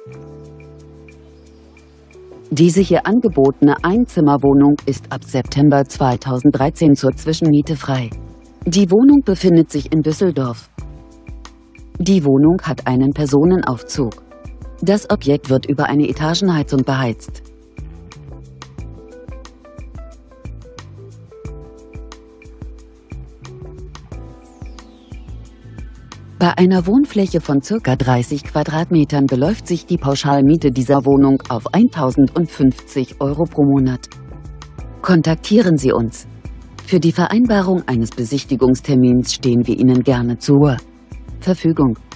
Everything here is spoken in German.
Diese hier angebotene Einzimmerwohnung ist ab September 2013 zur Zwischenmiete frei. Die Wohnung befindet sich in Düsseldorf. Die Wohnung hat einen Personenaufzug. Das Objekt wird über eine Etagenheizung beheizt. Bei einer Wohnfläche von ca. 30 Quadratmetern beläuft sich die Pauschalmiete dieser Wohnung auf 1.050 € pro Monat. Kontaktieren Sie uns. Für die Vereinbarung eines Besichtigungstermins stehen wir Ihnen gerne zur Verfügung.